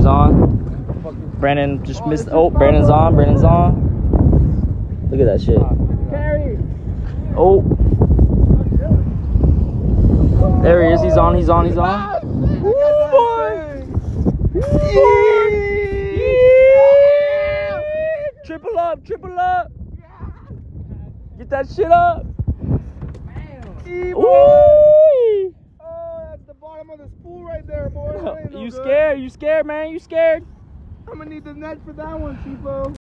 Peer's on. Brandon just missed. Oh, Brandon's on. Brandon's on. Look at that shit. Oh. There he is. He's on. He's on. He's on. Ooh, boy. Yeah. Triple up. Triple up. Get that shit up. Ooh. Oh, that's the bottom of the spool right there, boy. You scared? You scared, man? You scared? I'm gonna need the net for that one, Chico.